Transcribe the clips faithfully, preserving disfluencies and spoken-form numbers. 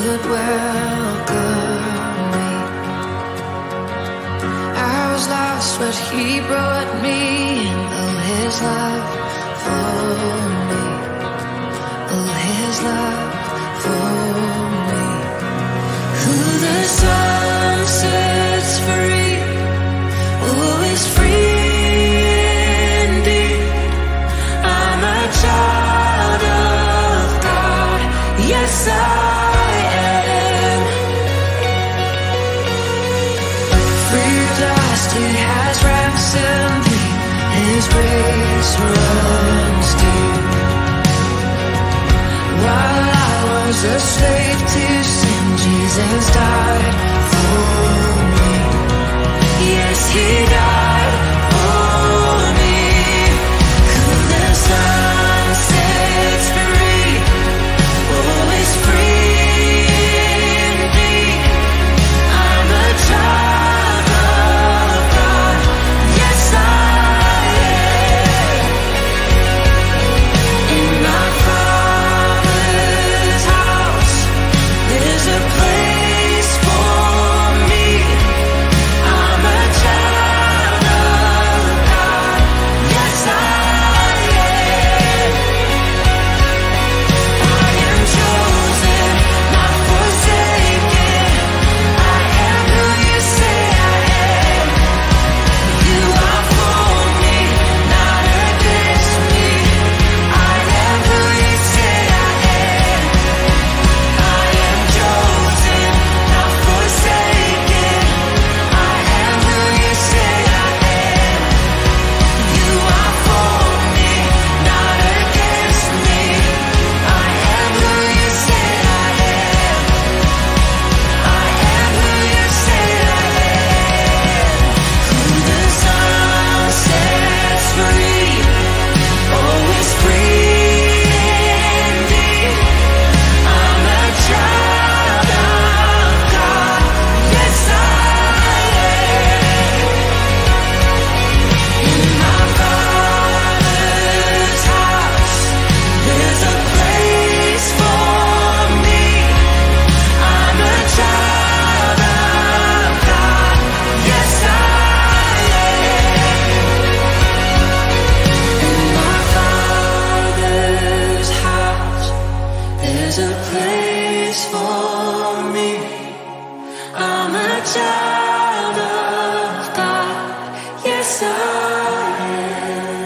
would welcome me. I was lost, but he brought me in. Oh, his love for me. Oh, his love for me. Who the sun sets free, oh, is free indeed. I'm a child of God, yes I am. Free at last, he has ransomed me. His grace runs deep. While I was a slave to sin, Jesus died for me. Yes, he died for me. Who the sun sets free, oh, is free indeed. I'm a child of God, yes I am. In my Father's house, there's a place for me. I'm a child of God, yes I am. I am chosen, not forsaken. I am who you say I am. You are for me, not against me. I am who you say I am. I am chosen, not forsaken. I am who you say I am. You are for me, not against me. I am who you say I am. I am who you say I am. Who the sun sets free, oh, is free indeed. I'm a child of God, yes I am. In my Father's house, there's a place for me. I'm a child of God, yes I am. In my Father's house, there's a place for me. I'm a child of God, yes I am.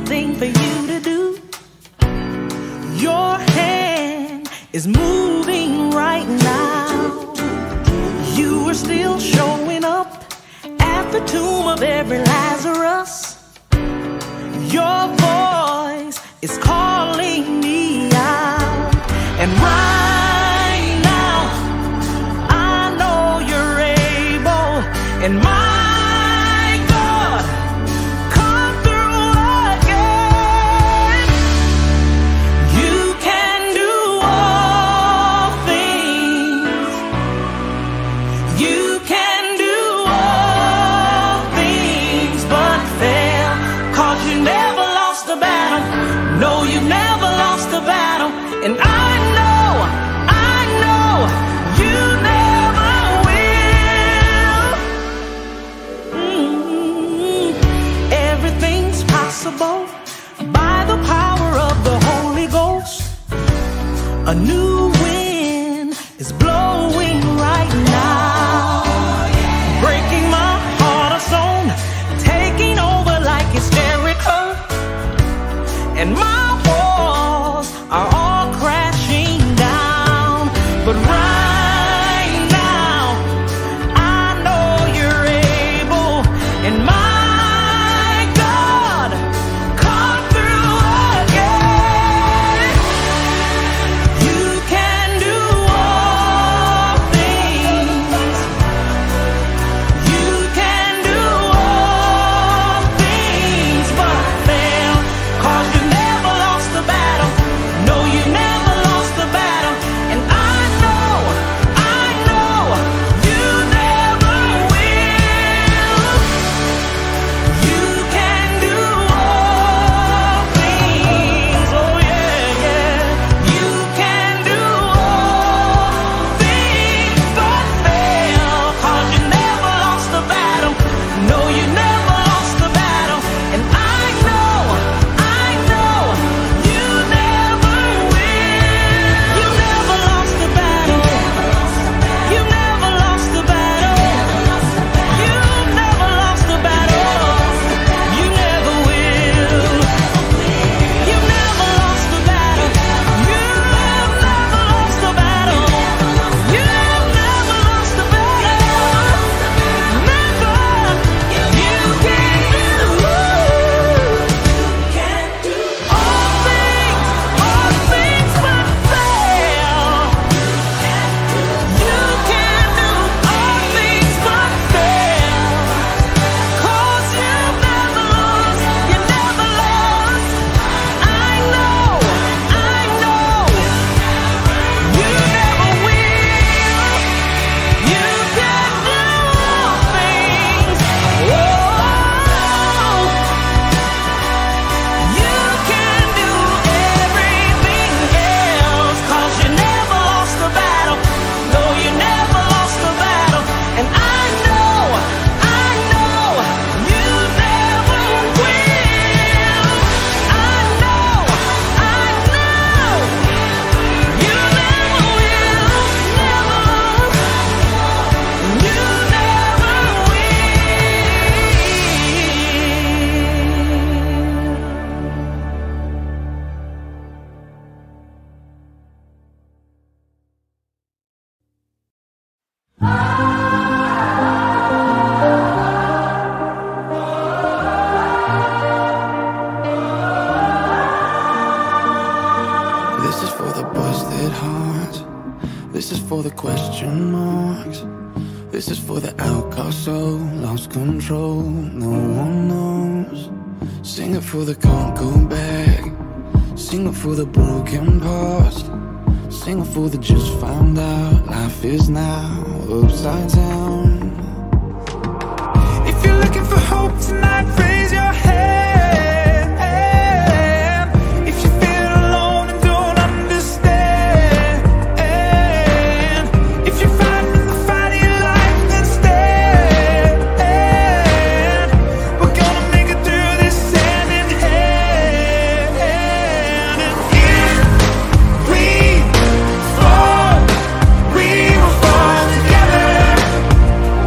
thing for you to do. Your hand is moving right now. You are still showing up at the tomb of every Lazarus. Your voice is calling me out. And right now, I know you're able. And my and I know, I know you never will. Mm-hmm. Everything's possible by the power of the Holy Ghost. A new wind is blowing right now, breaking my heart of stone, taking over like it's Jericho, and my walls are all but right now, I know you're able, and my God, come through again. You can do all things. You can do all things but fail, 'cause you never lost the battle. No, you never lost the battle. And I This is for the question marks. This is for the outcast soul, lost control, no one knows. Sing it for the can't go back. Sing it for the broken past. Sing it for the just found out. Life is now upside down. If you're looking for hope tonight, raise your hand. If you feel alone and don't understand, if you're fighting the fight of your life, then stand. We're gonna make it through this hand in hand. And if we fall, we will fall together.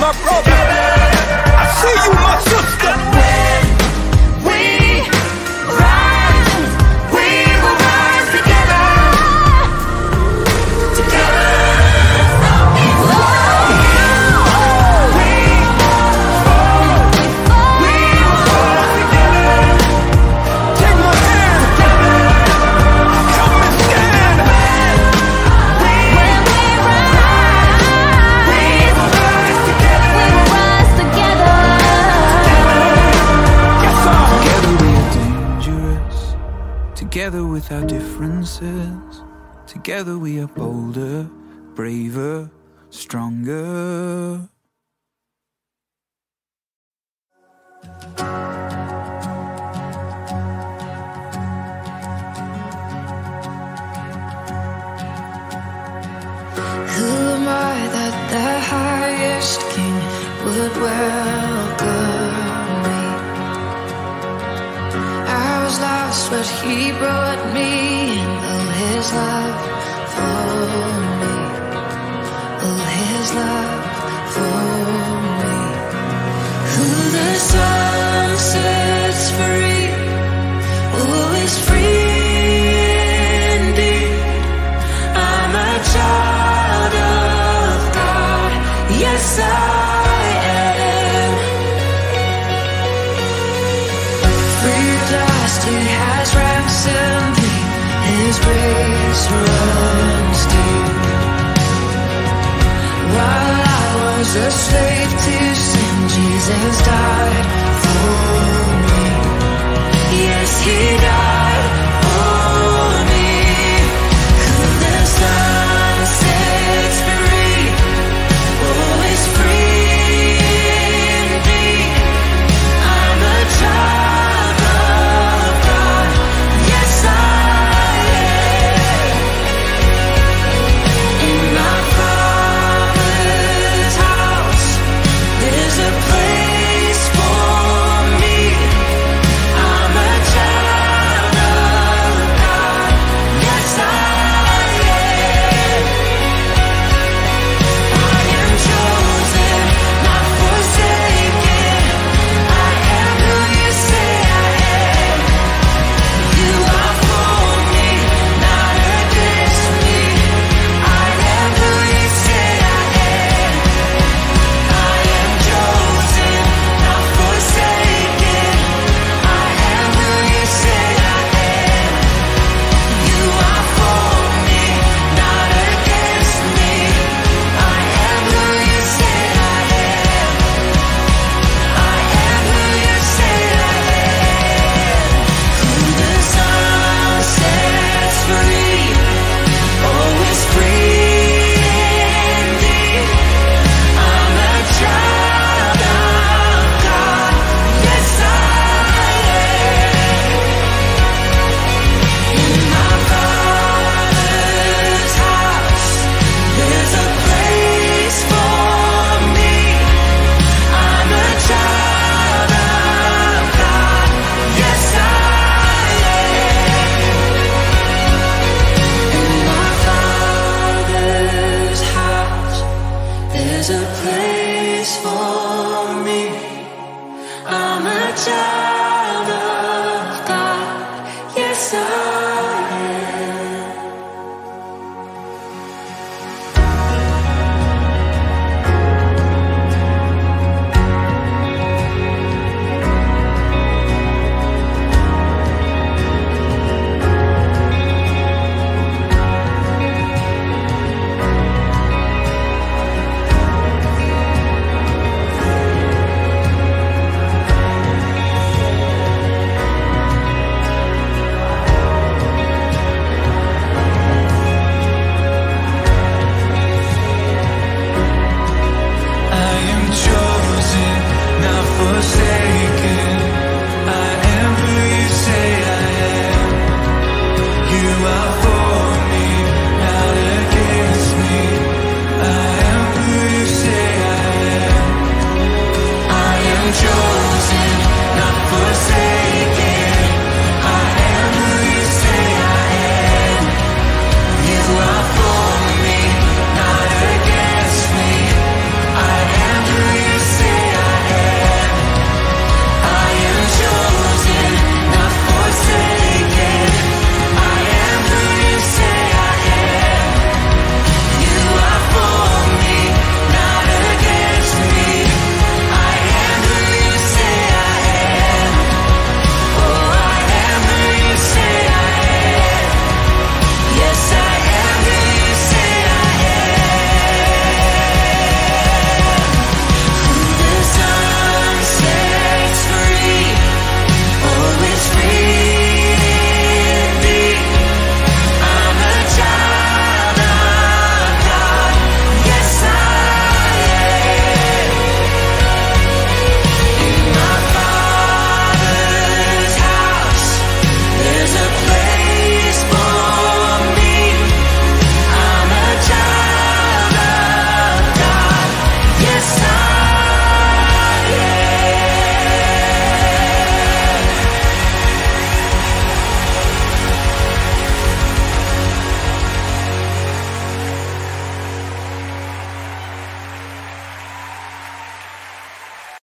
my brother. I see you, my sister. We rise, we will rise together. Together. We fall, we fall, we will rise together. Take my hand. Help me stand. When we rise, we will rise together. We will rise together. Yes, sir. Together we are dangerous. Together with our differences. Together we are bolder, braver, stronger. Who am I that the highest king would welcome me? I was lost, but he brought me in. Oh, his love for me. Oh, his love for me. Who the sun sets free, oh, is free indeed. I'm a child of God, yes I am. Free at last, He has ransomed me. His grace runs deep. While I was a slave to sin, Jesus died for me. Yes, He died.